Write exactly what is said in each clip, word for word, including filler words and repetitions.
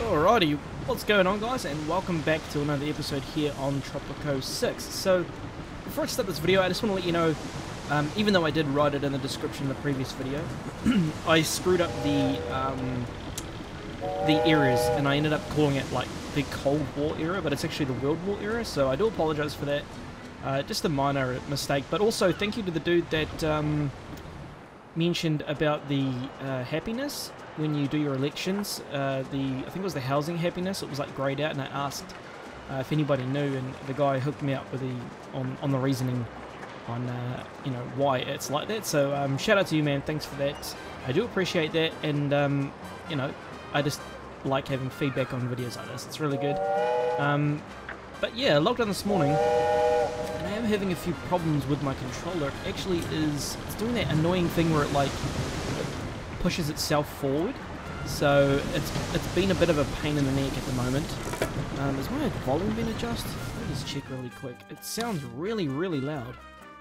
Alrighty, what's going on guys, and welcome back to another episode here on Tropico six. So, before I start this video, I just want to let you know, um, even though I did write it in the description of the previous video, I screwed up the um, the eras, and I ended up calling it like the Cold War era, but it's actually the World War era, so I do apologize for that. Uh, just a minor mistake, but also thank you to the dude that um, mentioned about the uh, happiness when you do your elections. Uh, the I think it was the housing happiness. It was like greyed out, and I asked uh, if anybody knew, and the guy hooked me up with the on on the reasoning on uh, you know why it's like that. So um, shout out to you, man. Thanks for that. I do appreciate that, and um, you know I just like having feedback on videos like this. It's really good. Um, but yeah, I logged on this morning. I am having a few problems with my controller. It actually is, it's doing that annoying thing where it like pushes itself forward. So it's it's been a bit of a pain in the neck at the moment. Um, has my volume been adjusted? Let me just check really quick. It sounds really, really loud.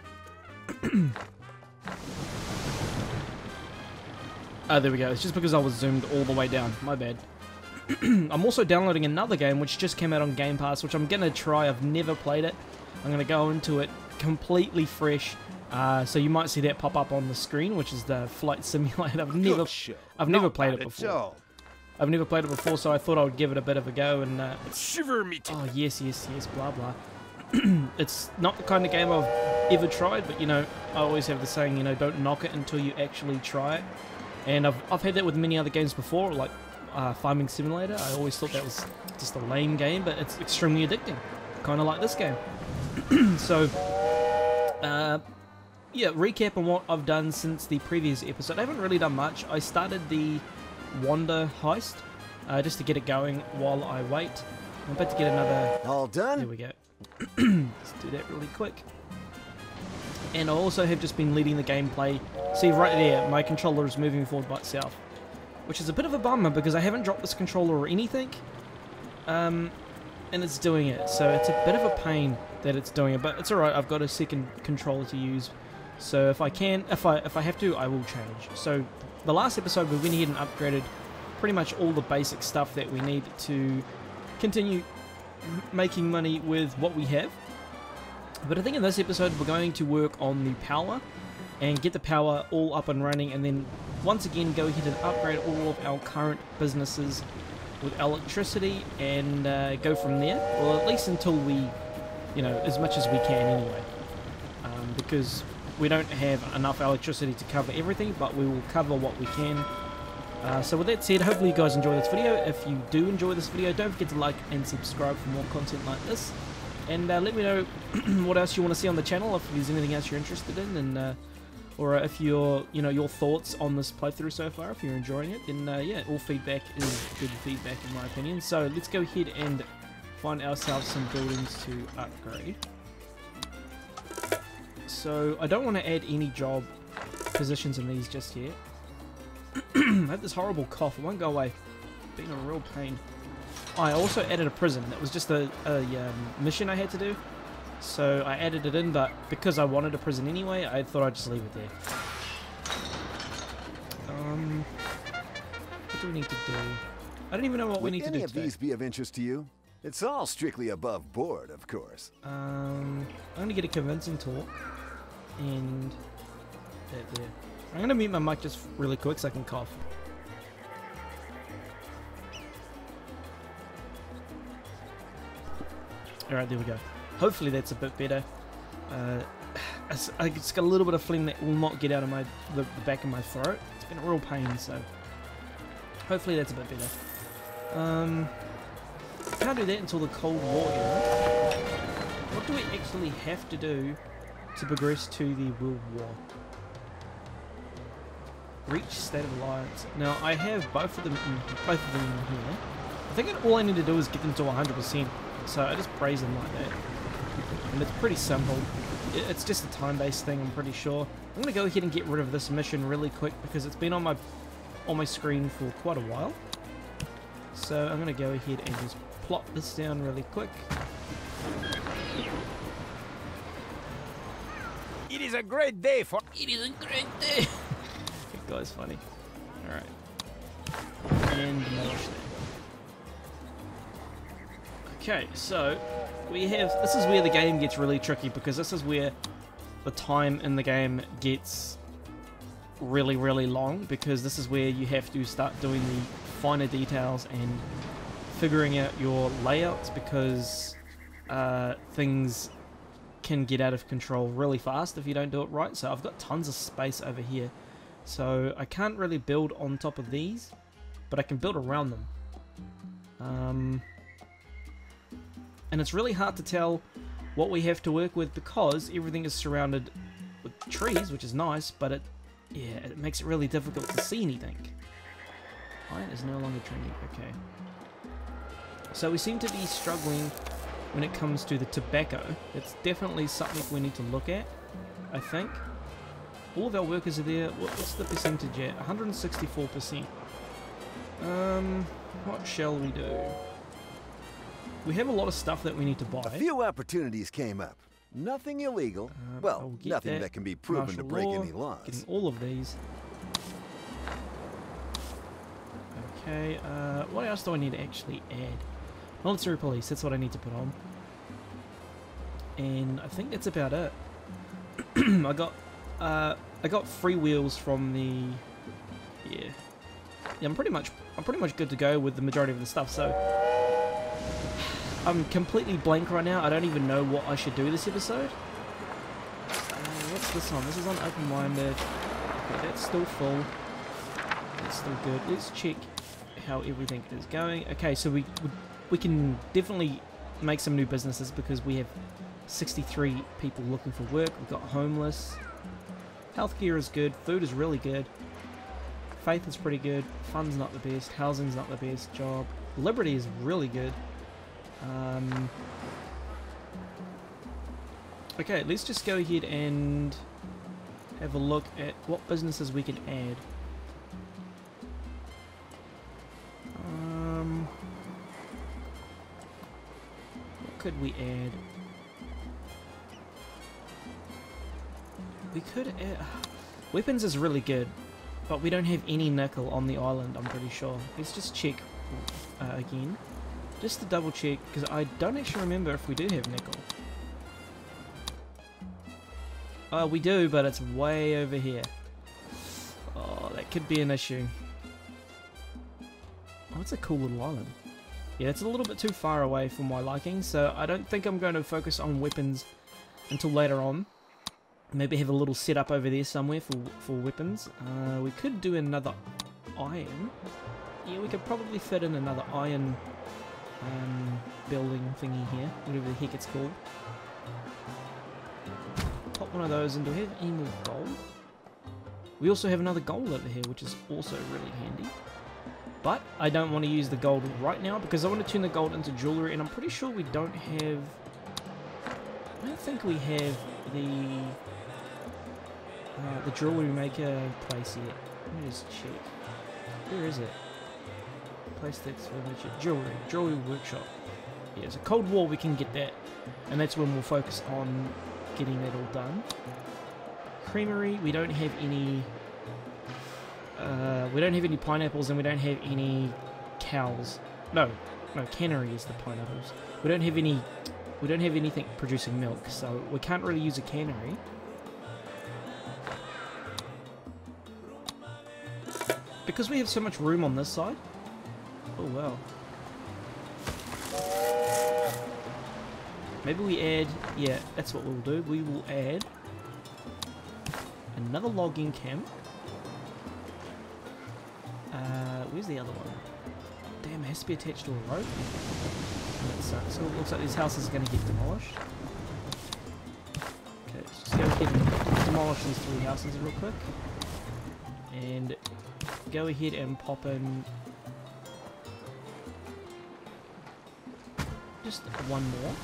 Oh, there we go. It's just because I was zoomed all the way down. My bad. I'm also downloading another game which just came out on Game Pass, which I'm going to try. I've never played it. I'm going to go into it completely fresh, uh, so you might see that pop up on the screen, which is the Flight Simulator. I've never, I've never played it before. I've never played it before, so I thought I would give it a bit of a go. And uh, shiver me. Oh yes, yes, yes, blah blah. It's not the kind of game I've ever tried, but you know, I always have the saying, you know, don't knock it until you actually try it. And I've I've had that with many other games before, like uh, Farming Simulator. I always thought that was just a lame game, but it's extremely addicting, kind of like this game. So, uh, yeah, recap on what I've done since the previous episode. I haven't really done much. I started the Wander heist, uh, just to get it going while I wait. I'm about to get another... All done? There we go. Let's do that really quick. And I also have just been leading the gameplay. See, right there, my controller is moving forward by itself, which is a bit of a bummer because I haven't dropped this controller or anything. Um... And it's doing it, so it's a bit of a pain that it's doing it, but it's alright. I've got a second controller to use, so if I can, if I if I have to, I will change. So the last episode we went ahead and upgraded pretty much all the basic stuff that we need to continue making money with what we have. But I think in this episode we're going to work on the power and get the power all up and running, and then once again go ahead and upgrade all of our current businesses with electricity, and uh, go from there. Well, at least until we, you know, as much as we can anyway. Um, because we don't have enough electricity to cover everything, but we will cover what we can. Uh, so with that said, hopefully you guys enjoy this video. If you do enjoy this video, don't forget to like and subscribe for more content like this. And uh, let me know what else you want to see on the channel, if there's anything else you're interested in, and uh, or if you're, you know, your thoughts on this playthrough so far, if you're enjoying it, then uh, yeah, all feedback is good feedback in my opinion. So let's go ahead and find ourselves some buildings to upgrade. So I don't want to add any job positions in these just yet. I have this horrible cough, it won't go away. It's been a real pain. Oh, I also added a prison. That was just a, a um, mission I had to do. So I added it in, but because I wanted a prison anyway, I thought I'd just leave it there. Um, what do we need to do? I don't even know what we need to do today. Would any of these be of interest to you? It's all strictly above board, of course. Um, I'm going to get a convincing talk, and that there. I'm going to mute my mic just really quick so I can cough. Alright, there we go. Hopefully that's a bit better. Uh, it's, it's got a little bit of phlegm that will not get out of my the, the back of my throat. It's been a real pain, so hopefully that's a bit better. Um, can't do that until the Cold War era. What do we actually have to do to progress to the World War? Reach State of Alliance. Now I have both of them, in, both of them in here. I think all I need to do is get them to one hundred percent. So I just praise them like that. And it's pretty simple. It's just a time-based thing, I'm pretty sure. I'm going to go ahead and get rid of this mission really quick because it's been on my on my screen for quite a while. So I'm going to go ahead and just plot this down really quick. It is a great day for... It is a great day! That guy's funny. Alright. And demolish that. Okay, so we have, this is where the game gets really tricky, because this is where the time in the game gets really, really long, because this is where you have to start doing the finer details and figuring out your layouts, because uh, things can get out of control really fast if you don't do it right. So I've got tons of space over here, so I can't really build on top of these, but I can build around them. Um, and it's really hard to tell what we have to work with, because everything is surrounded with trees, which is nice, but it yeah, it makes it really difficult to see anything. Iron is no longer trendy. Okay. So we seem to be struggling when it comes to the tobacco. It's definitely something we need to look at, I think. All of our workers are there. What's the percentage at? one hundred sixty-four percent. Um, what shall we do? We have a lot of stuff that we need to buy. A few opportunities came up. Nothing illegal. Um, well, nothing that. that can be proven Martial to break law, any laws. Getting all of these. Okay, uh, what else do I need to actually add? Military police, that's what I need to put on. And I think that's about it. I got uh, I got free wheels from the yeah. Yeah, I'm pretty much I'm pretty much good to go with the majority of the stuff, so I'm completely blank right now. I don't even know what I should do this episode. Uh, what's this on? This is on open-minded. Okay, that's still full. That's still good. Let's check how everything is going. Okay, so we we can definitely make some new businesses, because we have sixty-three people looking for work. We've got homeless. Healthcare is good. Food is really good. Faith is pretty good. Fun's not the best. Housing's not the best. Job. Liberty is really good. Um, okay, let's just go ahead and have a look at what businesses we can add. Um, what could we add? We could add... Weapons is really good, but we don't have any nickel on the island, I'm pretty sure. Let's just check uh, again. Just to double check, because I don't actually remember if we do have nickel. Oh, we do, but it's way over here. Oh, that could be an issue. Oh, it's a cool little island. Yeah, it's a little bit too far away for my liking, so I don't think I'm going to focus on weapons until later on. Maybe have a little setup over there somewhere for, for weapons. Uh, we could do another iron. Yeah, we could probably fit in another iron um, building thingy here, whatever the heck it's called. Pop one of those, and do we have any more gold? We also have another gold over here, which is also really handy. But I don't want to use the gold right now, because I want to turn the gold into jewellery, and I'm pretty sure we don't have... I don't think we have the... Uh, the jewellery maker place yet. Let me just check. Where is it? Place that's really cheap. Jewellery. Jewellery workshop. Yeah, so Cold War we can get that. And that's when we'll focus on getting that all done. Creamery, we don't have any... Uh, we don't have any pineapples, and we don't have any cows. No, no, cannery is the pineapples. We don't have any... We don't have anything producing milk, so we can't really use a cannery. Because we have so much room on this side. Oh wow. Maybe we add... Yeah, that's what we'll do. We will add another logging camp. Uh, where's the other one? Damn, it has to be attached to a rope. That sucks. So it looks like these houses are going to get demolished. Okay, let's just go ahead and demolish these three houses real quick. And go ahead and pop in just one more.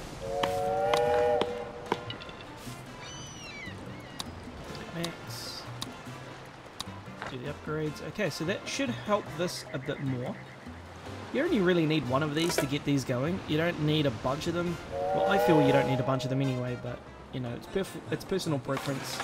Max. Do the upgrades. Okay, so that should help this a bit more. You only really need one of these to get these going. You don't need a bunch of them. Well, I feel you don't need a bunch of them anyway, but you know, it's perf it's personal preference.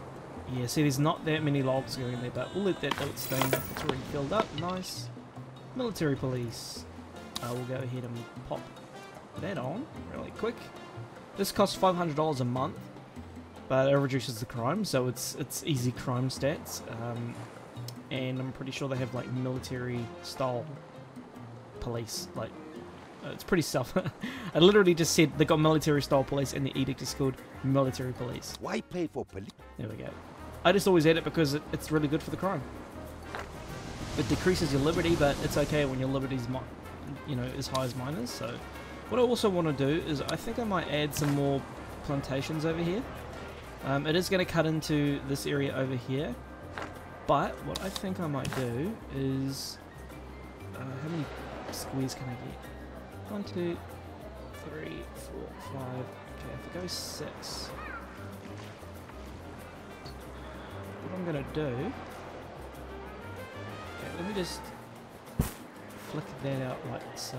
Yeah, see, there's not that many logs going there, but we'll let that do its thing. It's already filled up. Nice. Military police. I will go ahead and pop that on really quick. This costs five hundred dollars a month, but it reduces the crime, so it's it's easy crime stats. Um, and I'm pretty sure they have like military style police. Like, uh, it's pretty self. I literally just said they got military style police, and the edict is called military police. Why pay for police? There we go. I just always add it because it, it's really good for the crime. It decreases your liberty, but it's okay when your liberty's, you know, as high as mine is. So, what I also want to do is I think I might add some more plantations over here. Um, it is going to cut into this area over here, but what I think I might do is, uh, how many squares can I get? One, two, three, four, five. Okay, if it goes six, what I'm going to do. Okay, let me just flick that out like so.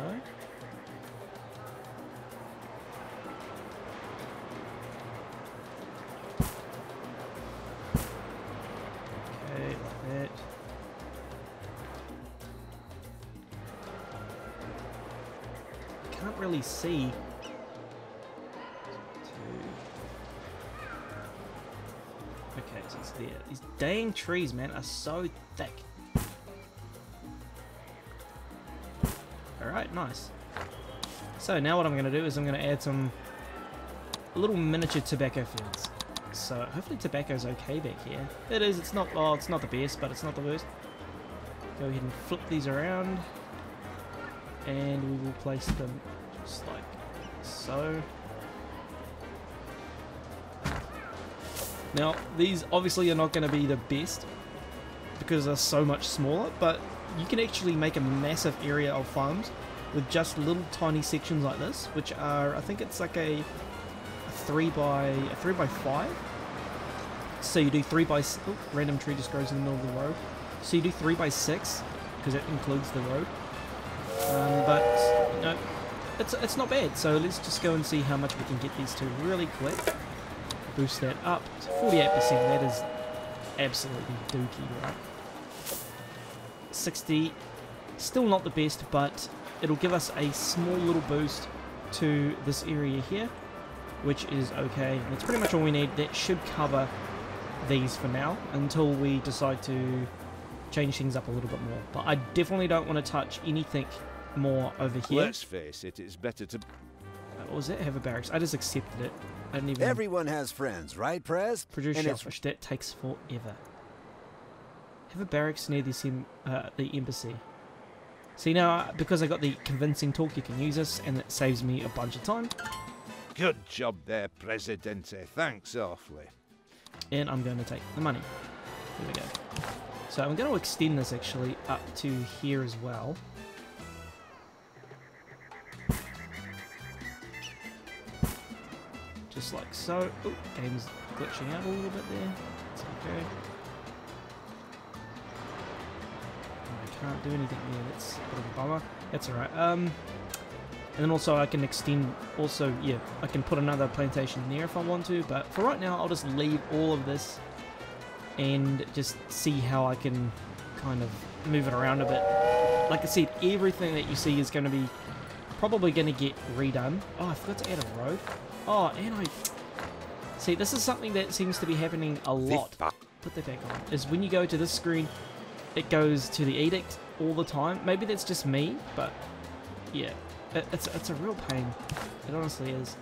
Okay, like that. Can't really see. Okay, so it's there. These dang trees, man, are so thick. Alright, nice. So now what I'm going to do is I'm going to add some little miniature tobacco fields. So hopefully tobacco's okay back here. It is, it's not, oh, it's not the best, but it's not the worst. Go ahead and flip these around. And we will place them just like so. Now, these obviously are not going to be the best because they're so much smaller, but you can actually make a massive area of farms with just little tiny sections like this, which are, I think it's like a, a three by a three by five. So you do three by oh, random tree just grows in the middle of the road. So you do three by six because it includes the road. Um, but you know, it's it's not bad. So let's just go and see how much we can get these to really quick. Boost that up to forty-eight percent. That is absolutely dookie, right? sixty, still not the best, but it'll give us a small little boost to this area here, which is okay. That's pretty much all we need. That should cover these for now until we decide to change things up a little bit more. But I definitely don't want to touch anything more over here. Let's face it, it's better to... What was that? Have a barracks. I just accepted it. I didn't even... Everyone has friends, right, Prez? Produce and shellfish. That takes forever. Have a barracks near this em uh, the embassy. See now, because I got the convincing talk, you can use this, and it saves me a bunch of time. Good job there, Presidente. Thanks awfully. And I'm going to take the money. There we go. So I'm going to extend this actually up to here as well. Just like so. Oh, game's glitching out a little bit there. It's okay. I can't do anything there. That's a bit of a bummer. That's alright. Um, and then also I can extend. Also, yeah, I can put another plantation there if I want to. But for right now, I'll just leave all of this and just see how I can kind of move it around a bit. Like I said, everything that you see is going to be probably going to get redone. Oh, I forgot to add a road. Oh, and I... See, this is something that seems to be happening a lot. Put that back on. Is when you go to this screen, it goes to the edict all the time. Maybe that's just me, but yeah. It, it's, it's a real pain. It honestly is.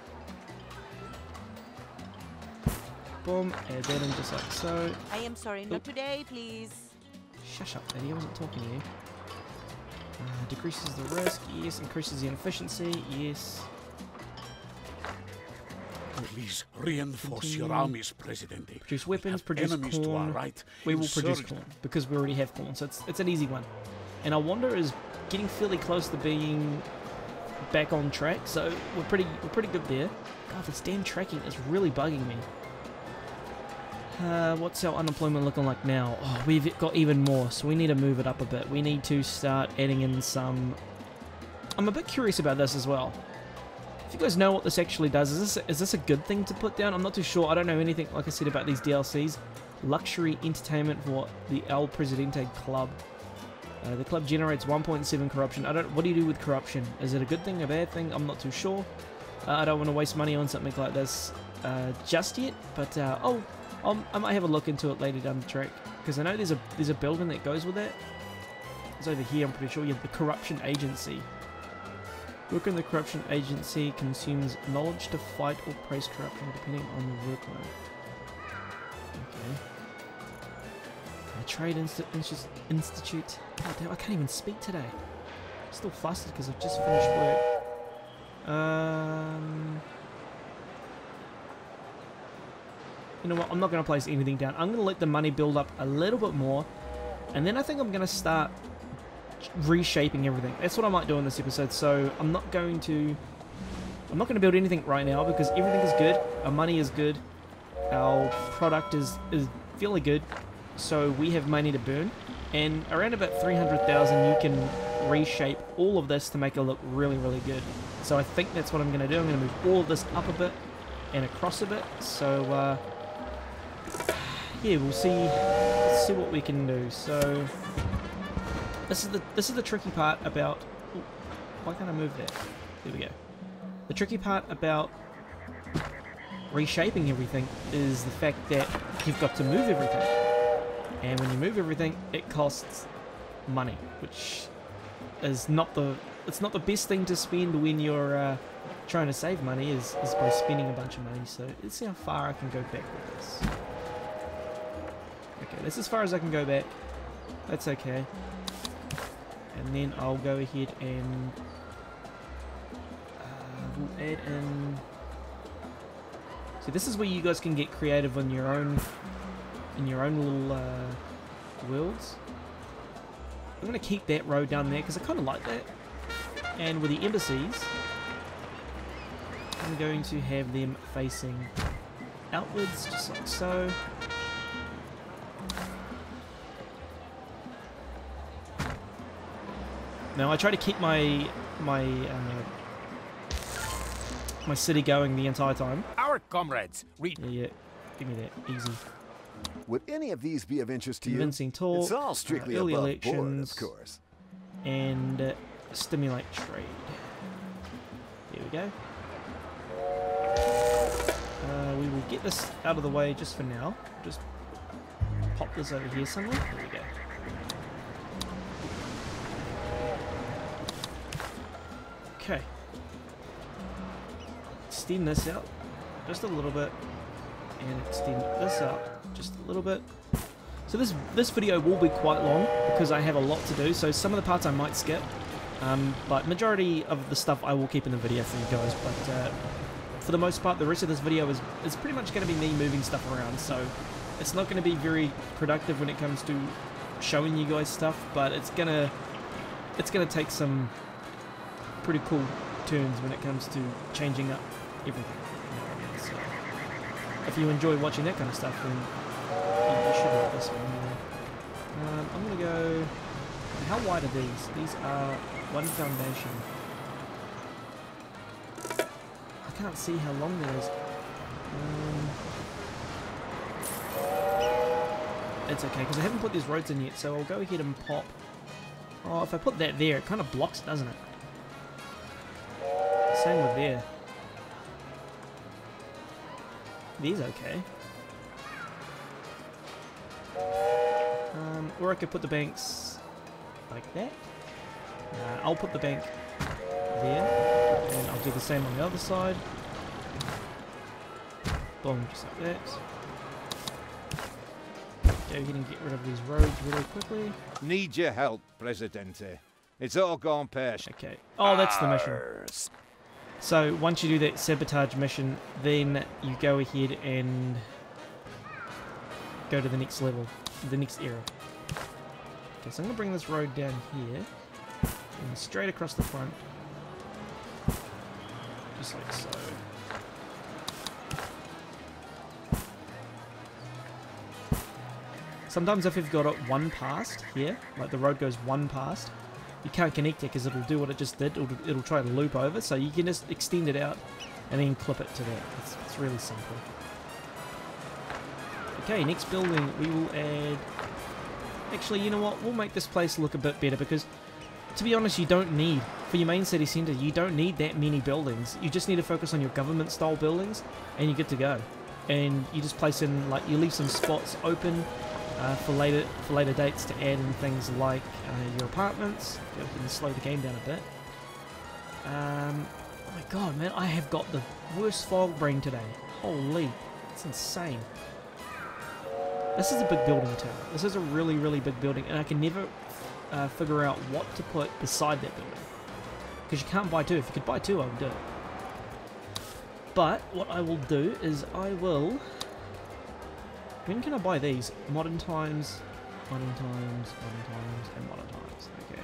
Boom, add that in just like so. I am sorry, not today, please. Shush up, lady. I wasn't talking to you. Uh, decreases the risk. Yes. Increases the efficiency. Yes. Please reinforce your armies, Presidente. Produce weapons, We produce enemies corn. to our right. We will produce Insurgent. corn because we already have corn, so it's it's an easy one. And I wonder is getting fairly close to being back on track, so we're pretty we're pretty good there. God, this damn tracking is really bugging me. Uh, what's our unemployment looking like now? Oh, we've got even more, so we need to move it up a bit. We need to start adding in some... I'm a bit curious about this as well. If you guys know what this actually does, is this, is this a good thing to put down? I'm not too sure. I don't know anything, like I said, about these D L Cs. Luxury entertainment for the El Presidente Club. Uh, the club generates one point seven corruption. I don't. What do you do with corruption? Is it a good thing, a bad thing? I'm not too sure. Uh, I don't want to waste money on something like this uh, just yet. But uh, oh, I'll, I might have a look into it later down the track because I know there's a there's a building that goes with that. It's over here. I'm pretty sure. Yeah, the corruption agency. Work in the corruption agency consumes knowledge to fight or praise corruption depending on the workload. Okay. Uh, Trade Insti Insti Institute. Oh, damn, I can't even speak today. I'm still flustered because I've just finished work. Um, you know what? I'm not going to place anything down. I'm going to let the money build up a little bit more, and then I think I'm going to start reshaping everything. That's what I might do in this episode. So I'm not going to. I'm not going to build anything right now because everything is good. Our money is good. Our product is is fairly good. So we have money to burn, and around about three hundred thousand you can reshape all of this to make it look really really good. So I think that's what I'm going to do. I'm going to move all of this up a bit and across a bit. So uh, yeah, we'll see let's see what we can do. So this is the this is the tricky part about ooh, why can't I move that? There we go. The tricky part about reshaping everything is the fact that you've got to move everything. And when you move everything, it costs money, which is not the it's not the best thing to spend when you're uh, trying to save money. Is is by spending a bunch of money. So let's see how far I can go back with this. Okay, that's as far as I can go back. That's okay. And then I'll go ahead and uh, we'll add in. So this is where you guys can get creative on your own. In your own little uh, worlds. I'm going to keep that road down there because I kind of like that. And with the embassies, I'm going to have them facing outwards, just like so. Now I try to keep my my uh, my city going the entire time. Our comrades read. Yeah, yeah, give me that easy. Would any of these be of interest to you? Convincing talk, It's all strictly uh, early above elections, board, of course. and uh, stimulate trade. There we go. Uh, we will get this out of the way just for now. Just pop this over here somewhere. There we go. Okay. Extend this out just a little bit, and extend this out just a little bit. So this this video will be quite long because I have a lot to do. So some of the parts I might skip, um, but majority of the stuff I will keep in the video for you guys. But uh, for the most part, the rest of this video is is pretty much going to be me moving stuff around. So it's not going to be very productive when it comes to showing you guys stuff, but it's gonna it's gonna take some pretty cool turns when it comes to changing up everything. So if you enjoy watching that kind of stuff, then you, you should like this one. Um, I'm gonna go. How wide are these? These are one foundation. I can't see how long there is. Um, it's okay because I haven't put these roads in yet, so I'll go ahead and pop. Oh, if I put that there, it kind of blocks, doesn't it? Same with there. These okay. Um, or I could put the banks like that. Uh, I'll put the bank there, and I'll do the same on the other side. Boom, just like that. Go ahead and get rid of these roads really quickly. Need your help, Presidente. It's all gone pear-shaped. Okay. Oh, that's the mission. So once you do that sabotage mission, then you go ahead and go to the next level, the next era. Okay, so I'm gonna bring this road down here and straight across the front, just like so. Sometimes if you've got it one past here, like the road goes one past, you can't connect it because it'll do what it just did. It'll, it'll try to loop over, so you can just extend it out and then clip it to that. It's, it's really simple. Okay, next building we will add Actually, you know what? We'll make this place look a bit better because, to be honest, you don't need, for your main city centre, you don't need that many buildings. You just need to focus on your government-style buildings, and you get to go. And you just place in, like, you leave some spots open uh, for later for later dates to add in things like uh, your apartments. You can slow the game down a bit. Um, oh my god, man, I have got the worst fog brain today. Holy, it's insane. This is a big building too. This is a really, really big building, and I can never uh, figure out what to put beside that building. Because you can't buy two. If you could buy two, I would do it. But what I will do is I will... When can I buy these? Modern times, modern times, modern times, and modern times. Okay.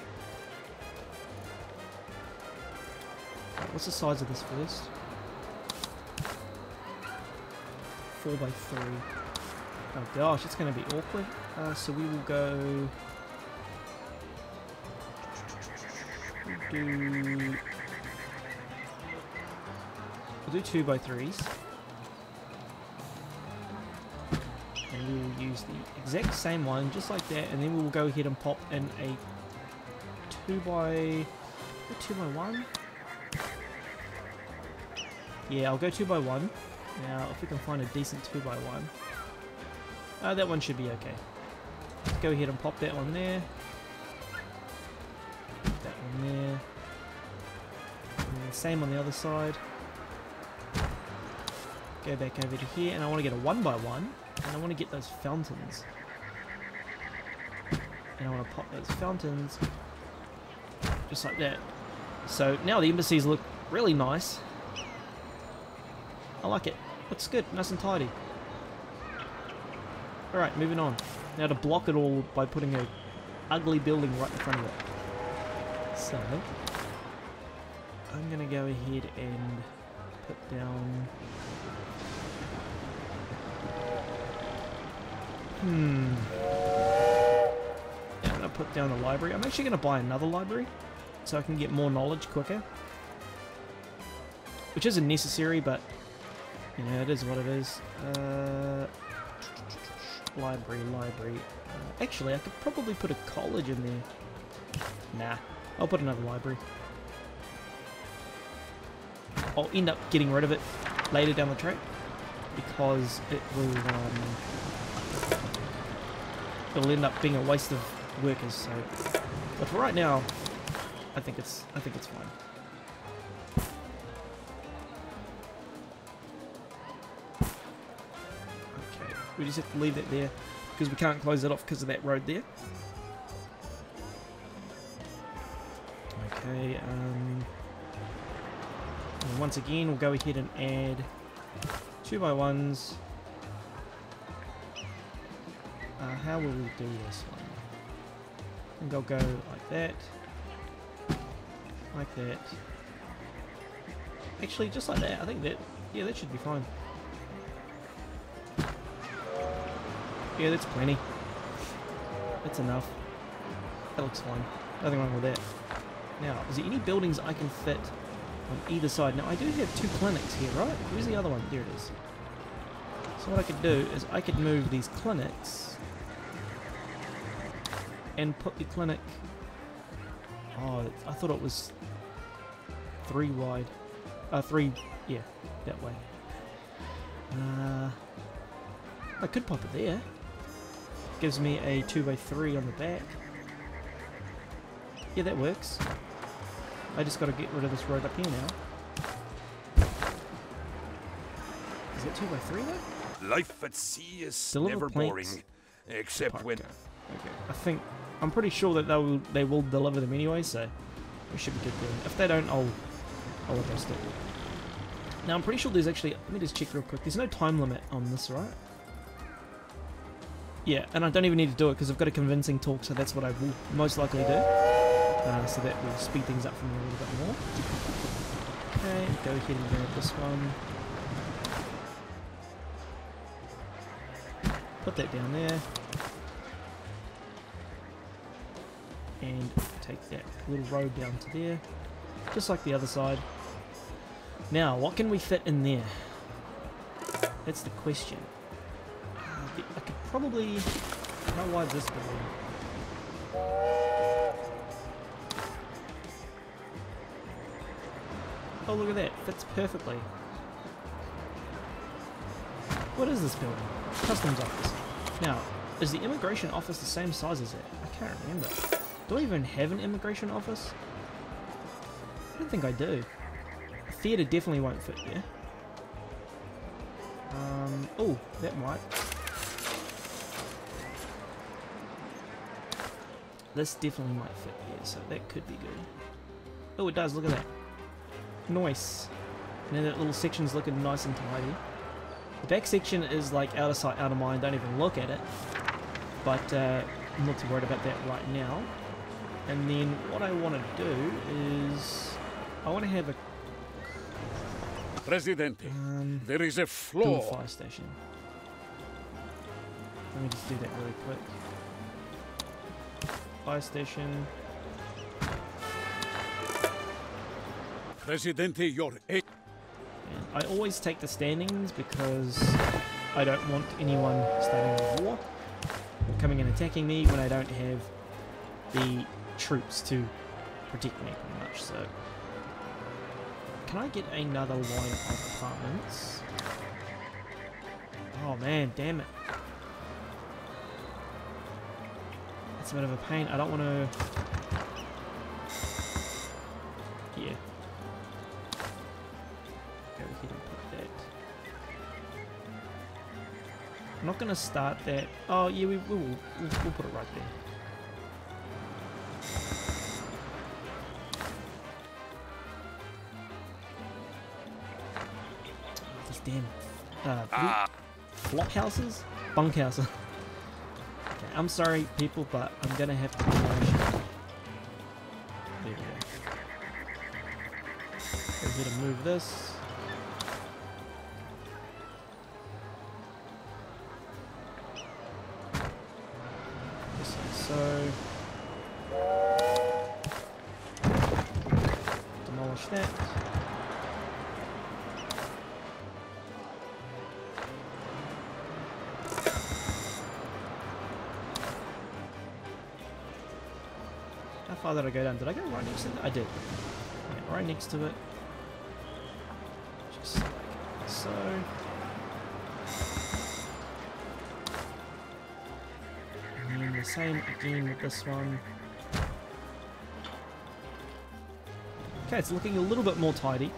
Right, what's the size of this first? four by three. Oh gosh, it's going to be awkward. Uh, so we will go... Do... We'll do two by threes. And we will use the exact same one, just like that, and then we will go ahead and pop in a two by... two by one? Yeah, I'll go two by one. Now, if we can find a decent two by one. Uh, that one should be okay. Let's go ahead and pop that one there. That one there. And same on the other side. Go back over to here, and I want to get a one by one, and I want to get those fountains. And I want to pop those fountains just like that. So now the embassies look really nice. I like it. Looks good, nice and tidy. Alright, moving on. Now to block it all by putting a ugly building right in front of it. So, I'm going to go ahead and put down... Hmm. Yeah, I'm going to put down the library. I'm actually going to buy another library so I can get more knowledge quicker. Which isn't necessary, but, you know, it is what it is. Uh... Library, library. Uh, actually, I could probably put a college in there. Nah, I'll put another library. I'll end up getting rid of it later down the track because it will um, it'll end up being a waste of workers. So, but for right now, I think it's I think it's fine. We just have to leave that there because we can't close it off because of that road there. Okay, um, and once again we'll go ahead and add two by ones. Uh, how will we do this one? I think I'll go like that, like that. Actually, just like that. I think that, yeah, that should be fine. Yeah, that's plenty. That's enough. That looks fine. Nothing wrong with that. Now, is there any buildings I can fit on either side? Now, I do have two clinics here, right? Where's the other one? There it is. So what I could do is I could move these clinics and put the clinic... Oh, I thought it was three wide. Uh, three... Yeah, that way. Uh, I could pop it there. Gives me a two by three on the back. Yeah, that works. I just got to get rid of this road up here now. Is that two by three though? Life at sea is Deliver never planks. boring, except Park when... down. Okay, I think... I'm pretty sure that they will, they will deliver them anyway, so we should be good there. If they don't, I'll, I'll adjust it. Now, I'm pretty sure there's actually... Let me just check real quick. There's no time limit on this, right? Yeah, and I don't even need to do it because I've got a convincing talk, so that's what I will most likely do. Uh, so that will speed things up for me a little bit more. Okay, go ahead and grab this one. Put that down there. And take that little road down to there. Just like the other side. Now, what can we fit in there? That's the question. I could probably... How wide is this building? Oh, look at that. Fits perfectly. What is this building? Customs office. Now, is the immigration office the same size as it? I can't remember. Do I even have an immigration office? I don't think I do. A theatre definitely won't fit there. Um, oh, that might. This definitely might fit here, so that could be good. Oh, it does. Look at that. Nice. Now that little section's looking nice and tidy. The back section is like out of sight, out of mind. Don't even look at it. But uh, I'm not too worried about that right now. And then what I want to do is I want to have a Presidente, um, there is a do a flaw. fire station. Let me just do that really quick. Fire station. Presidente, your a And I always take the standings because I don't want anyone starting a war or coming and attacking me when I don't have the troops to protect me pretty much. So can I get another line of apartments? Oh man, damn it. That's a bit of a pain. I don't want to... Yeah. Go ahead and put that. I'm not going to start that. Oh yeah, we, we will. We'll, we'll put it right there. These damn uh, Ah. flop houses? Bunk houses. Okay, I'm sorry people, but I'm going to have to demolish it. There we go. Go ahead and move this. Just like so. Demolish that. How far did I go down? Did I go right next to it? I did. Yeah, right next to it. Just like so. And then the same again with this one. Okay, it's looking a little bit more tidy.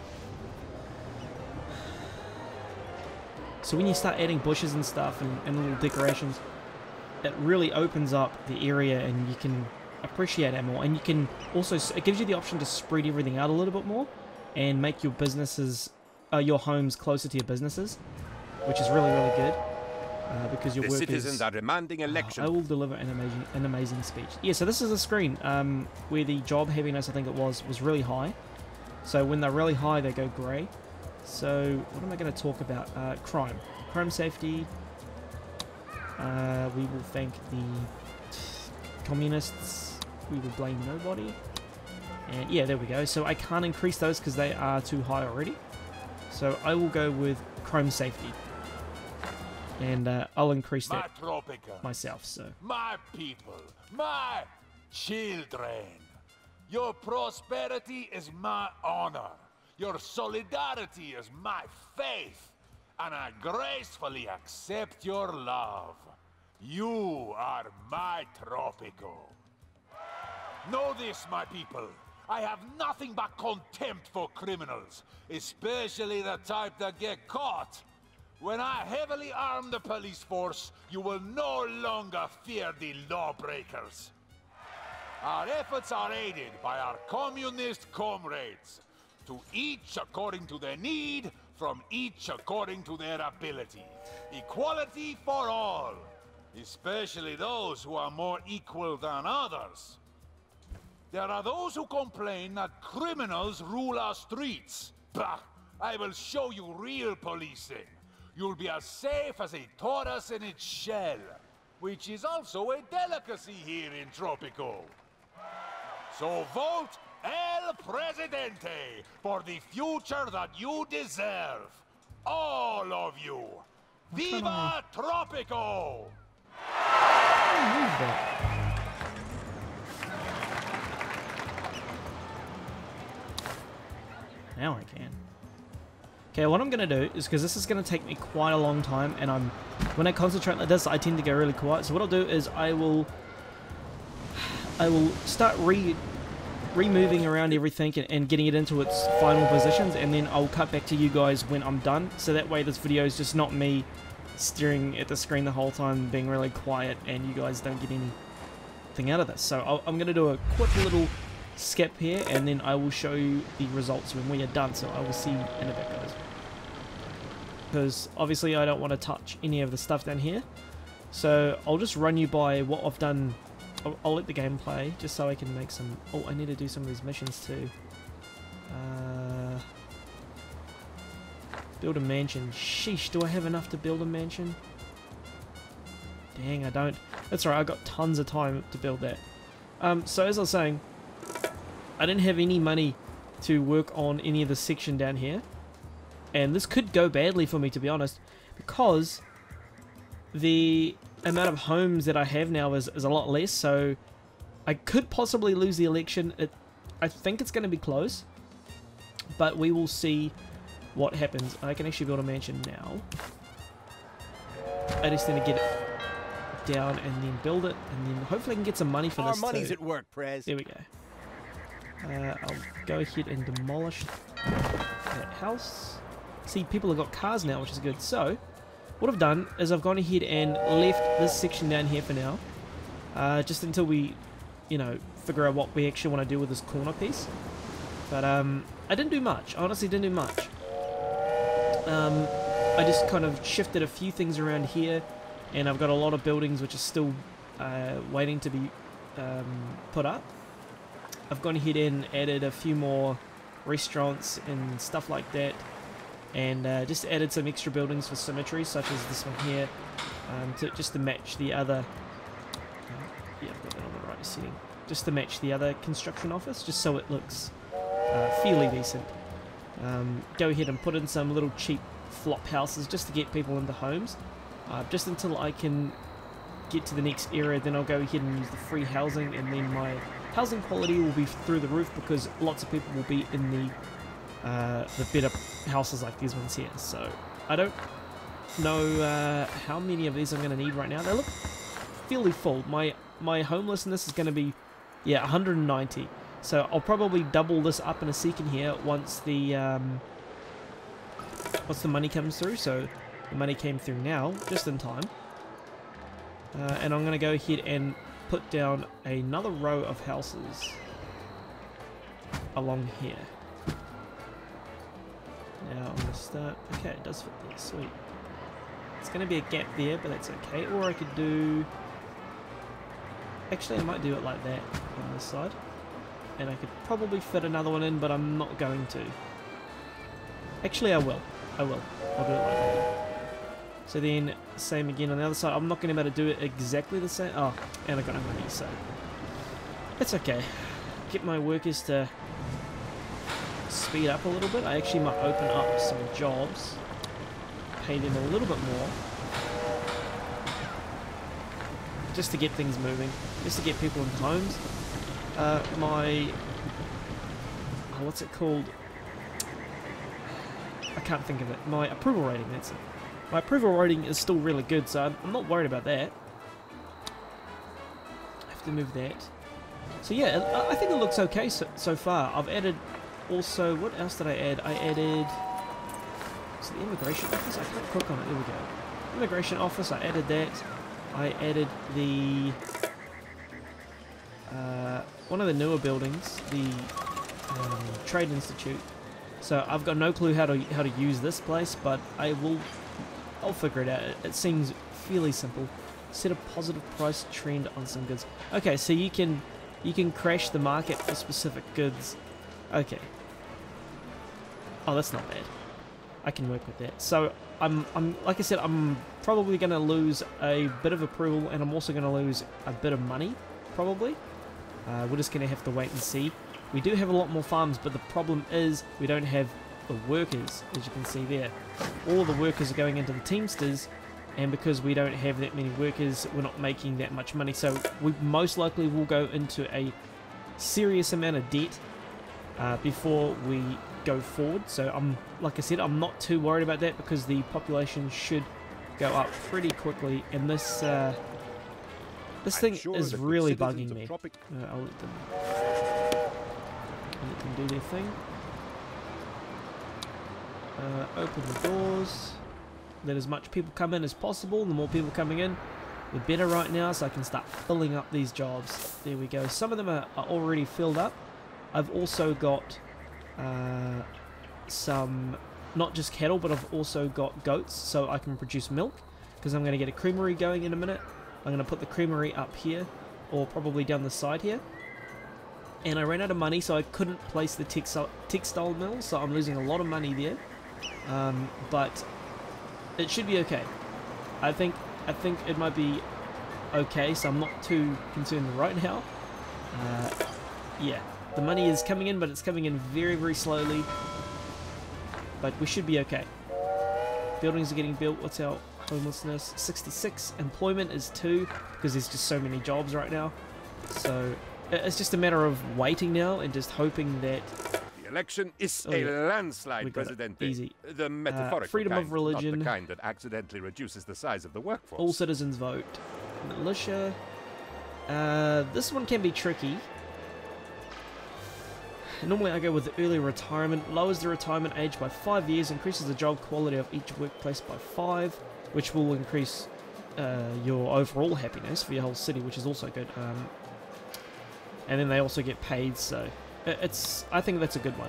So when you start adding bushes and stuff and, and little decorations, it really opens up the area and you can appreciate it more. And you can also, it gives you the option to spread everything out a little bit more and make your businesses, uh, your homes closer to your businesses, which is really, really good. Uh, because your The workers, citizens are demanding election. I will deliver an amazing, an amazing speech. Yeah, so this is a screen um, where the job happiness, I think it was, was really high. So when they're really high, they go grey. So what am I going to talk about? Uh, crime, crime safety. Uh, we will thank the communists. We will blame nobody. And yeah, there we go. So I can't increase those because they are too high already. So I will go with crime safety. And uh, I'll increase My that Tropico, myself. So my people, my children. Your prosperity is my honor. Your solidarity is my faith. And I gracefully accept your love. You are my Tropico. Know this, my people. I have nothing but contempt for criminals, especially the type that get caught. When I heavily arm the police force, you will no longer fear the lawbreakers. Our efforts are aided by our communist comrades, to each according to their need, from each according to their ability. Equality for all, especially those who are more equal than others. There are those who complain that criminals rule our streets. Bah! I will show you real policing. You'll be as safe as a tortoise in its shell, which is also a delicacy here in Tropico. So vote El Presidente for the future that you deserve. All of you. Viva Tropico! I move that? Now I can. Okay, what I'm going to do is, because this is going to take me quite a long time, and I'm when I concentrate like this, I tend to go really quiet. So what I'll do is I will I will start re removing around everything and, and getting it into its final positions, and then I'll cut back to you guys when I'm done. So that way this video is just not me staring at the screen the whole time, being really quiet, and you guys don't get anything out of this. So I'll, I'm going to do a quick little skip here, and then I will show you the results when we are done. So I will see you in a bit, guys. Because obviously I don't want to touch any of the stuff down here. So I'll just run you by what I've done. I'll, I'll let the game play just so I can make some... Oh, I need to do some of these missions too. Uh, build a mansion. Sheesh, do I have enough to build a mansion? Dang, I don't. That's right, I've got tons of time to build that. Um, so as I was saying, I didn't have any money to work on any of the section down here. And this could go badly for me, to be honest, because the amount of homes that I have now is, is a lot less, so I could possibly lose the election. It, I think it's going to be close, but we will see what happens. I can actually build a mansion now. I just need to get it down and then build it, and then hopefully I can get some money for Our this money's too. at work, Prez. There we go. Uh, I'll go ahead and demolish that house. See, people have got cars now, which is good. So, what I've done is I've gone ahead and left this section down here for now. Uh, just until we, you know, figure out what we actually want to do with this corner piece. But, um, I didn't do much. I honestly didn't do much. Um, I just kind of shifted a few things around here. And I've got a lot of buildings which are still uh, waiting to be um, put up. I've gone ahead and added a few more restaurants and stuff like that, and uh, just added some extra buildings for symmetry, such as this one here, um, to, just to match the other, uh, yeah, I've got that on the right setting, just to match the other construction office, just so it looks uh, fairly decent. Um, go ahead and put in some little cheap flop houses just to get people into homes, uh, just until I can get to the next area. Then I'll go ahead and use the free housing, and then my housing quality will be through the roof because lots of people will be in the uh, the better houses like these ones here. So I don't know uh, how many of these I'm going to need right now. They look fairly full. My my homelessness is going to be, yeah, one hundred ninety. So I'll probably double this up in a second here once the um, once the money comes through. So the money came through now, just in time. Uh, and I'm going to go ahead and put down another row of houses along here. Now I'm going to start... Okay, it does fit there. Sweet. It's going to be a gap there, but that's okay. Or I could do... Actually, I might do it like that on this side. And I could probably fit another one in, but I'm not going to. Actually, I will. I will. I'll do it like that. So then, same again on the other side. I'm not going to be able to do it exactly the same. Oh, and I got no money, so it's okay. Get my workers to speed up a little bit. I actually might open up some jobs, pay them a little bit more, just to get things moving, just to get people in homes. Uh, my, oh, what's it called? I can't think of it. My approval rating, that's it. My approval rating is still really good, so I'm, I'm not worried about that. I have to move that. So yeah, I, I think it looks okay so, so far. I've added also, what else did I add? I added, is it the immigration office? I can't click on it, there we go. Immigration office, I added that. I added the, uh, one of the newer buildings, the um, Trade Institute. So I've got no clue how to how to use this place, but I will, I'll figure it out. It, it seems fairly simple. Set a positive price trend on some goods. Okay, so you can you can crash the market for specific goods. Okay. Oh, that's not bad. I can work with that. So I'm I'm like I said, I'm probably going to lose a bit of approval, and I'm also going to lose a bit of money, probably. Uh, we're just going to have to wait and see. We do have a lot more farms, but the problem is we don't have the workers, as you can see there. All the workers are going into the Teamsters, and because we don't have that many workers, we're not making that much money, so we most likely will go into a serious amount of debt uh, before we go forward. So I'm, like I said, I'm not too worried about that because the population should go up pretty quickly, and this uh, this thing sure is that the really citizens bugging of me. Tropic- Uh, I'll let them, I'll let them do their thing. Uh, open the doors. Let as much people come in as possible. The more people coming in, the better right now, so I can start filling up these jobs. There we go. Some of them are, are already filled up. I've also got uh, some, not just cattle, but I've also got goats, so I can produce milk, because I'm going to get a creamery going in a minute. I'm going to put the creamery up here, or probably down the side here. And I ran out of money, so I couldn't place the textile, textile mill, so I'm losing a lot of money there. Um, but it should be okay. I think I think it might be okay, so I'm not too concerned right now. Uh, yeah, the money is coming in, but it's coming in very, very slowly. But we should be okay. Buildings are getting built. What's our homelessness? sixty-six. Employment is two, because there's just so many jobs right now. So it's just a matter of waiting now and just hoping that The election is Oh, a yeah. landslide, We got it. Presidente. Easy. The metaphorical freedom of kind, religion. not the kind that accidentally reduces the size of the workforce. all citizens vote. Militia. Uh, this one can be tricky. Normally I go with the early retirement. Lowers the retirement age by five years, increases the job quality of each workplace by five, which will increase uh, your overall happiness for your whole city, which is also good. Um, and then they also get paid, so it's. I think that's a good one.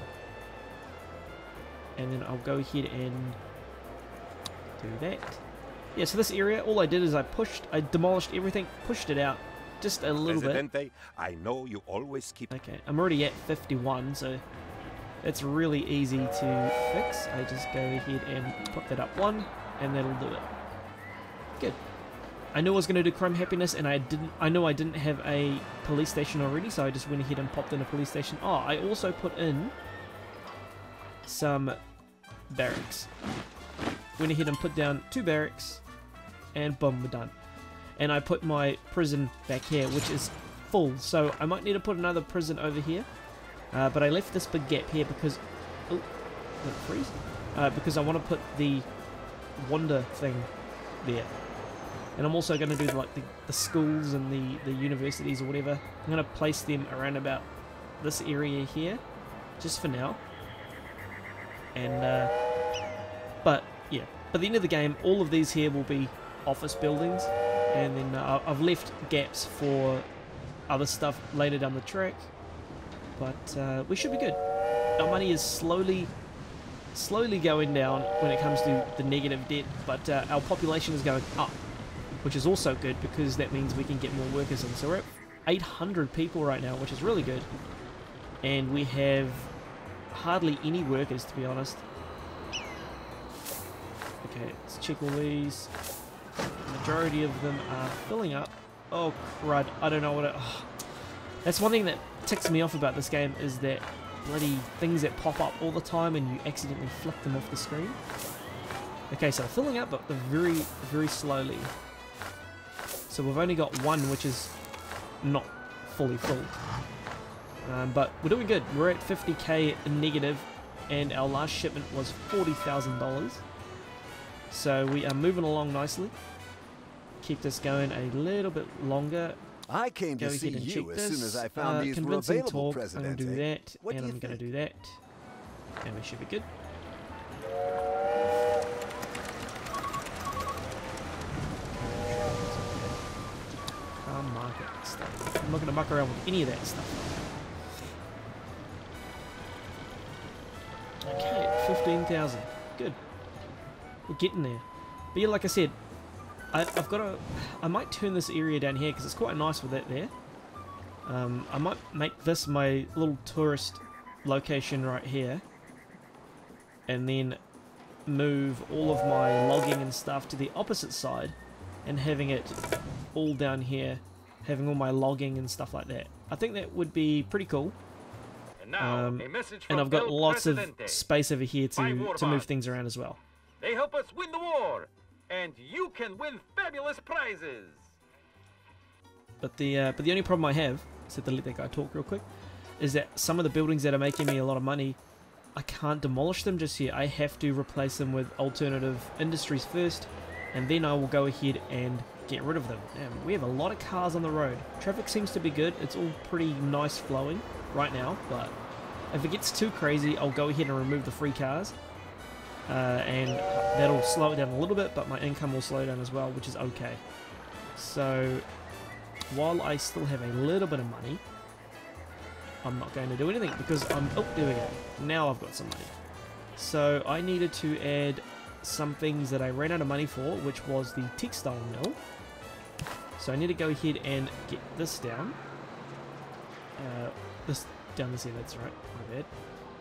And then I'll go ahead and do that. Yeah, so this area, all I did is I pushed, I demolished everything, pushed it out just a little bit. Presidente, I know you always keep... Okay, I'm already at fifty-one, so it's really easy to fix. I just go ahead and put that up one, and that'll do it. Good. I knew I was going to do crime happiness, and I didn't. I know I didn't have a police station already, so I just went ahead and popped in a police station. Oh, I also put in some barracks. Went ahead and put down two barracks, and boom, we're done. And I put my prison back here, which is full, so I might need to put another prison over here. Uh, but I left this big gap here because... Oh, did it freeze? Uh, because I want to put the wander thing there. And I'm also going to do like the, the schools and the, the universities or whatever. I'm going to place them around about this area here, just for now. And, uh, but, yeah. By the end of the game, all of these here will be office buildings. And then uh, I've left gaps for other stuff later down the track. But uh, we should be good. Our money is slowly, slowly going down when it comes to the negative debt. But uh, our population is going up, which is also good because that means we can get more workers in. So we're at eight hundred people right now, which is really good. And we have hardly any workers, to be honest. Okay, let's check all these. The majority of them are filling up. Oh crud, I don't know what it... Oh. That's one thing that ticks me off about this game, is that bloody things that pop up all the time and you accidentally flick them off the screen. Okay, so filling up, but they're very, very slowly. So we've only got one which is not fully full. Um, but we're doing good. We're at fifty K in negative, and our last shipment was forty thousand dollars. So we are moving along nicely. Keep this going a little bit longer. I came Go to see ahead and you check as this. soon as I found uh, these were convincing available, talk. I'm President. going to do that, What and do I'm you going to think? do that. And we should be good. Car market stuff. I'm not going to muck around with any of that stuff. Okay, fifteen thousand. Good. We're getting there. But yeah, like I said, I, I've got to... I might turn this area down here because it's quite nice with that there. Um, I might make this my little tourist location right here. And then move all of my logging and stuff to the opposite side. And having it all down here. Having all my logging and stuff like that. I think that would be pretty cool. And now, Um, a message and from I've got El lots of Presidente. space over here My to, war to move bonds. things around as well. They help us win the war, and you can win fabulous prizes. But the uh, but the only problem I have, so to let that guy talk real quick, is that some of the buildings that are making me a lot of money, I can't demolish them just yet. I have to replace them with alternative industries first, and then I will go ahead and get rid of them. And we have a lot of cars on the road. Traffic seems to be good. It's all pretty nice flowing right now, but if it gets too crazy, I'll go ahead and remove the free cars. Uh, and that'll slow it down a little bit, but my income will slow down as well, which is okay. So while I still have a little bit of money, I'm not going to do anything because I'm... Oh, there we go. Now I've got some money. So I needed to add some things that I ran out of money for, which was the textile mill. So I need to go ahead and get this down. Uh, this down this here, that's right. My bad.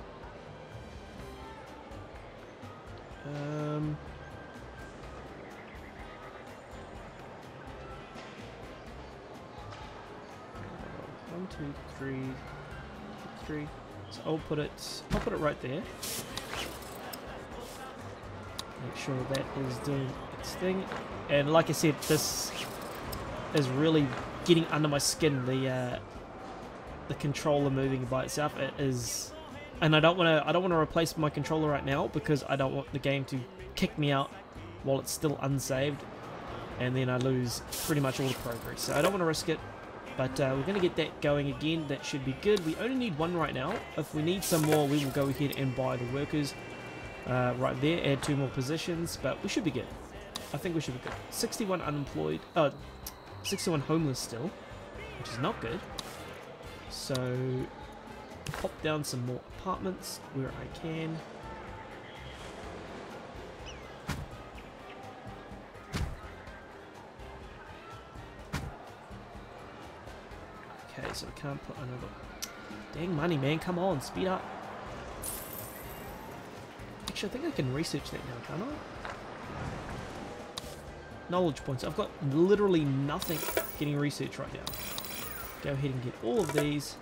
Um... One, two, three, three. So I'll put it. I'll put it right there. Make sure that is doing its thing. And like I said, this is really getting under my skin. The uh, the controller moving by itself. It is, and I don't want to. I don't want to replace my controller right now because I don't want the game to kick me out while it's still unsaved, and then I lose pretty much all the progress. So I don't want to risk it. But uh, we're going to get that going again. That should be good. We only need one right now. If we need some more, we will go ahead and buy the workers uh, right there. Add two more positions. But we should be good. I think we should be good. sixty-one unemployed. Uh, sixty-one homeless still, which is not good. So pop down some more apartments where I can. Okay, so I can't put another... Dang money, man. Come on, speed up. Actually, I think I can research that now, can't I? Knowledge points. I've got literally nothing getting research right now. Go ahead and get all of these.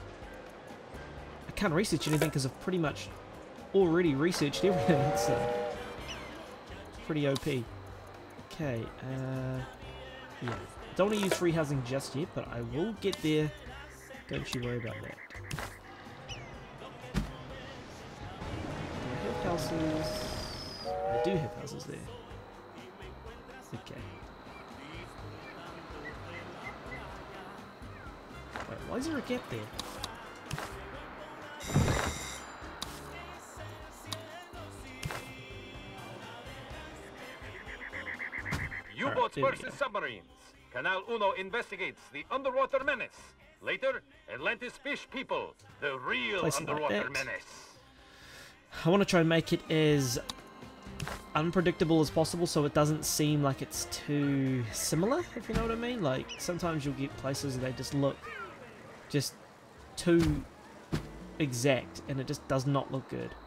I can't research anything because I've pretty much already researched everything, so... Pretty O P. Okay, uh... yeah. Don't want to use free housing just yet, but I will get there. Don't you worry about that. Do I have houses? I do have houses there. Okay. Wait, why is there a gap there? U-boats Alright, versus submarines. Canal Uno investigates the underwater menace. Later, Atlantis Fish People, the real Place it like underwater that. menace. I want to try and make it as unpredictable as possible so it doesn't seem like it's too similar, if you know what I mean. Like, sometimes you'll get places that they just look just too exact and it just does not look good.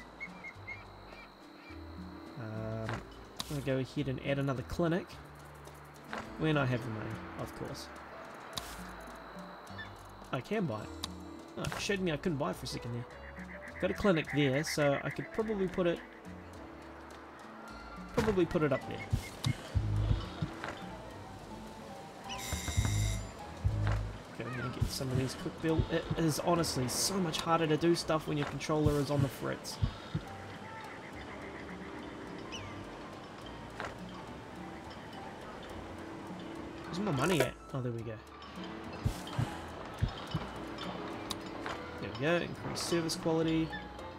Um, I'm going to go ahead and add another clinic when I have the money, of course. I can buy it. Oh, it showed me I couldn't buy it for a second there. Got a clinic there, so I could probably put it probably put it up there. Go ahead and get some of these quick built. It is honestly so much harder to do stuff when your controller is on the fritz. Where's my money at? Oh, there we go. There we go, increase service quality.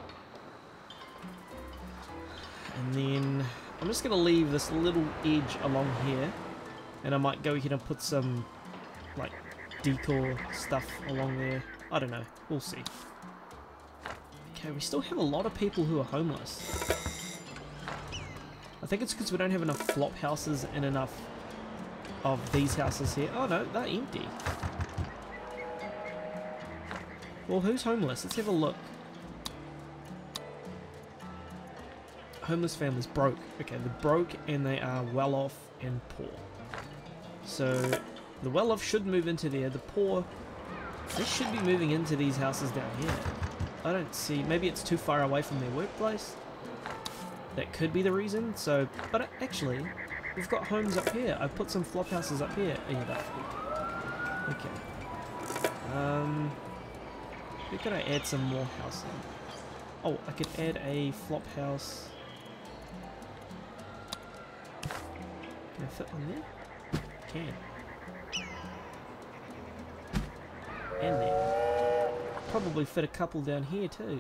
And then I'm just going to leave this little edge along here. And I might go ahead and put some, like, decor stuff along there. I don't know. We'll see. Okay, we still have a lot of people who are homeless. I think it's because we don't have enough flop houses and enough of these houses here. Oh no, they're empty. Well, who's homeless? Let's have a look. Homeless families, broke. Okay, they're broke and they are well off and poor. So the well off should move into there. The poor, they should be moving into these houses down here. I don't see, maybe it's too far away from their workplace. That could be the reason. So, but actually, we've got homes up here. I've put some flop houses up here. Oh, yeah, that's good. Okay. Um, where could I add some more housing? Oh, I could add a flop house. Can I fit on there? Can. And there. Probably fit a couple down here too.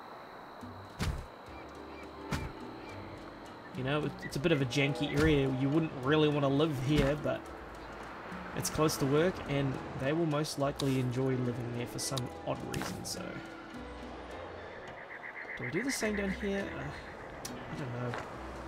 You know, it's a bit of a janky area. You wouldn't really want to live here, but it's close to work, and they will most likely enjoy living there for some odd reason, so... Do I do the same down here? Uh, I don't know.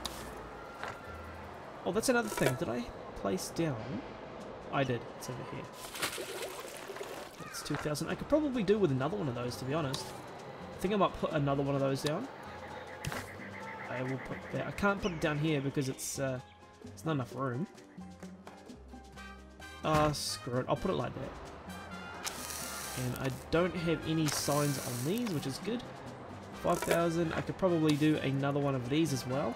Oh, that's another thing. Did I place down? I did. It's over here. That's two thousand. I could probably do with another one of those, to be honest. I think I might put another one of those down. I will put that. I can't put it down here because it's uh, it's not enough room. Ah, uh, screw it. I'll put it like that. And I don't have any signs on these, which is good. five thousand. I could probably do another one of these as well.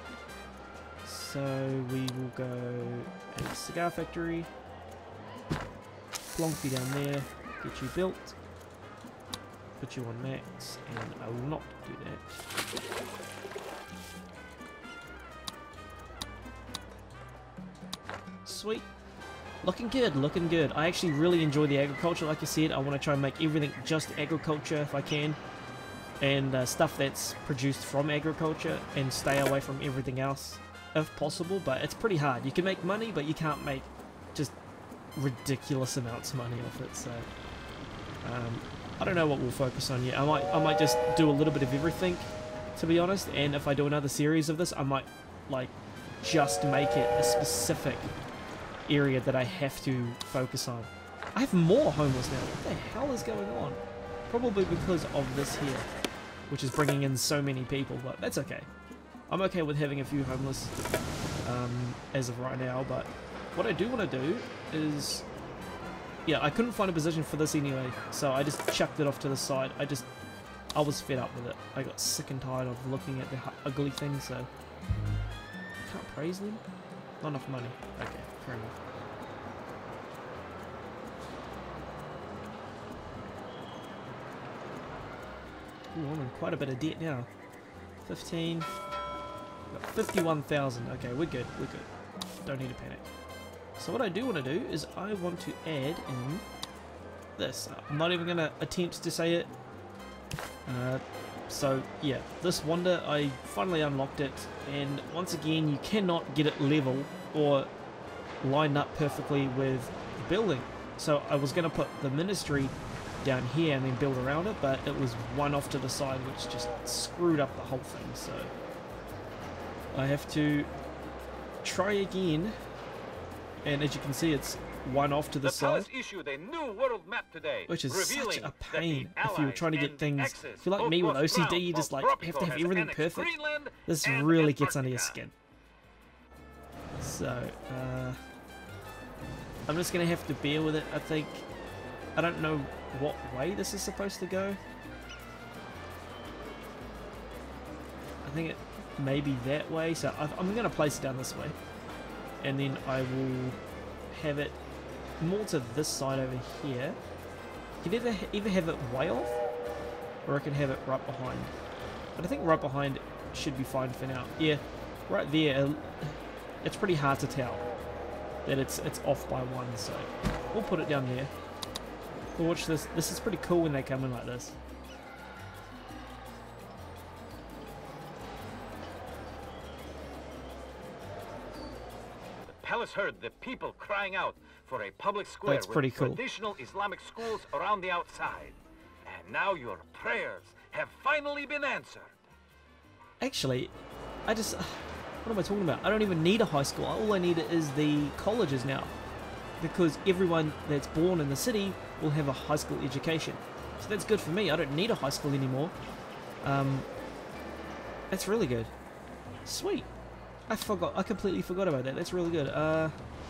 So we will go a cigar factory. Plonk you down there. Get you built. Put you on max. And I will not do that. Sweet. Looking good, looking good. I actually really enjoy the agriculture, like I said. I want to try and make everything just agriculture if I can. And uh, stuff that's produced from agriculture and stay away from everything else if possible. But it's pretty hard. You can make money, but you can't make just ridiculous amounts of money off it. So um, I don't know what we'll focus on yet. I might, I might just do a little bit of everything, to be honest. And if I do another series of this, I might like just make it a specific area that I have to focus on. I have more homeless now. What the hell is going on? Probably because of this here, which is bringing in so many people, but that's okay. I'm okay with having a few homeless um, as of right now, but what I do want to do is, yeah, I couldn't find a position for this anyway, so I just chucked it off to the side. I just, I was fed up with it. I got sick and tired of looking at the ugly thing, so I can't praise them. Not enough money. Okay, fair enough. Ooh, I'm in quite a bit of debt now. fifteen. Got fifty-one thousand. Okay, we're good. We're good. Don't need to panic. So what I do want to do is I want to add in this. I'm not even going to attempt to say it. Uh, so yeah, this wonder, I finally unlocked it, and once again you cannot get it level or lined up perfectly with the building. So I was going to put the ministry down here and then build around it, but it was one off to the side, which just screwed up the whole thing. So I have to try again, and as you can see, it's one off to the, the side, issued a new world map today, which is such a pain if you're trying to get things. If you're like me with O C D, you just like have to have everything perfect. This really gets under your skin. So uh, I'm just gonna have to bear with it. I think I don't know what way this is supposed to go. I think it may be that way, so I'm going to place it down this way, and then I will have it more to this side over here. You can either, either have it way off, or I can have it right behind. But I think right behind should be fine for now. Yeah, right there, it's pretty hard to tell that it's, it's off by one, so we'll put it down there. But watch this. This is pretty cool when they come in like this. The palace heard the people crying out for a public square That's pretty with cool. traditional Islamic schools around the outside. And now your prayers have finally been answered. Actually, I just... What am I talking about? I don't even need a high school. All I need is the colleges now. Because everyone that's born in the city will have a high school education. So that's good for me. I don't need a high school anymore. Um, that's really good. Sweet. I forgot. I completely forgot about that. That's really good. Uh,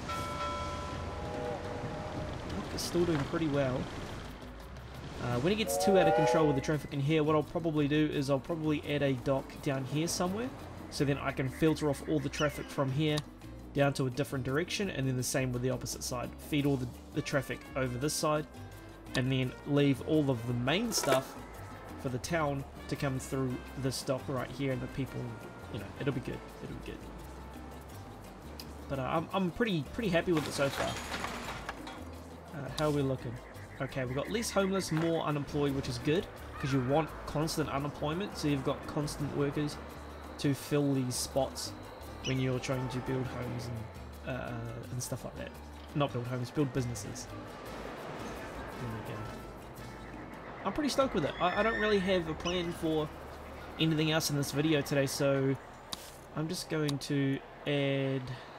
look, it's still doing pretty well. Uh, when it gets too out of control with the traffic in here, what I'll probably do is I'll probably add a dock down here somewhere. So then I can filter off all the traffic from here down to a different direction, and then the same with the opposite side. Feed all the, the traffic over this side, and then leave all of the main stuff for the town to come through this dock right here, and the people, you know, it'll be good. It'll be good. But uh, I'm, I'm pretty pretty happy with it so far. Uh, how are we looking? Okay, we've got less homeless, more unemployed, which is good, because you want constant unemployment, so you've got constant workers to fill these spots when you're trying to build homes and, uh, and stuff like that. Not build homes, build businesses. There we go. I'm pretty stoked with it. I, I don't really have a plan for anything else in this video today, so I'm just going to add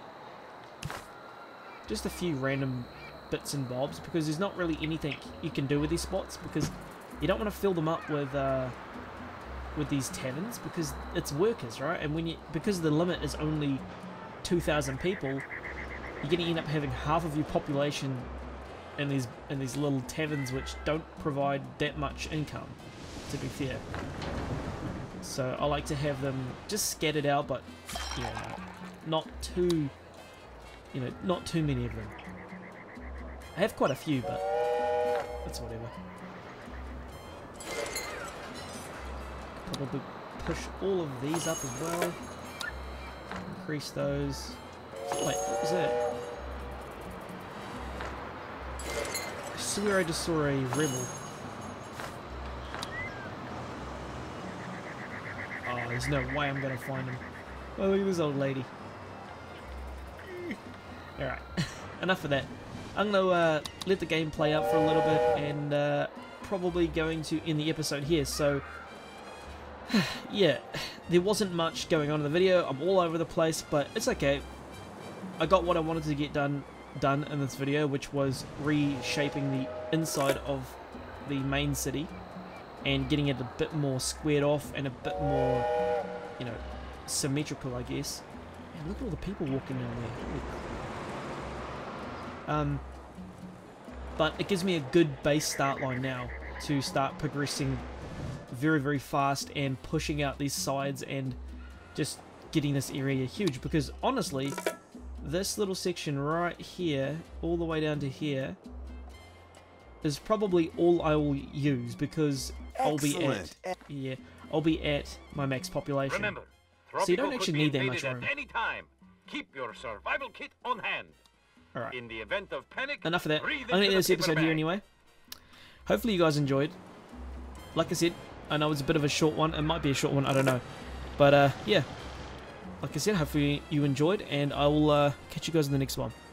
just a few random bits and bobs, because there's not really anything you can do with these spots, because you don't want to fill them up with uh, with these taverns, because it's workers, right? And when you, because the limit is only two thousand people, you're going to end up having half of your population in these in these little taverns, which don't provide that much income, to be fair. So I like to have them just scattered out, but yeah, not too, you know, not too many of them. I have quite a few, but that's whatever. Probably push all of these up as well. Increase those. Wait, what was that? I swear I just saw a rebel. Oh, there's no way I'm gonna find him. Oh, look at this old lady. Alright, enough of that. I'm going to uh, let the game play out for a little bit, and uh, probably going to end the episode here. So, yeah, there wasn't much going on in the video. I'm all over the place, but it's okay. I got what I wanted to get done done in this video, which was reshaping the inside of the main city and getting it a bit more squared off and a bit more, you know, symmetrical, I guess. And look at all the people walking in there. Um, but it gives me a good base start line now to start progressing very, very fast and pushing out these sides and just getting this area huge, because honestly, this little section right here, all the way down to here, is probably all I will use, because I'll be at, yeah, I'll be at my max population. Remember, so you don't actually need that much room. room. At any time. Keep your survival kit on hand. Alright. In the event of panic, enough of that. I'm breathe going to into end this the paper episode here bag. anyway. Hopefully you guys enjoyed. Like I said, I know it's a bit of a short one. It might be a short one, I don't know. But uh, yeah, like I said, hopefully you enjoyed, and I will uh, catch you guys in the next one.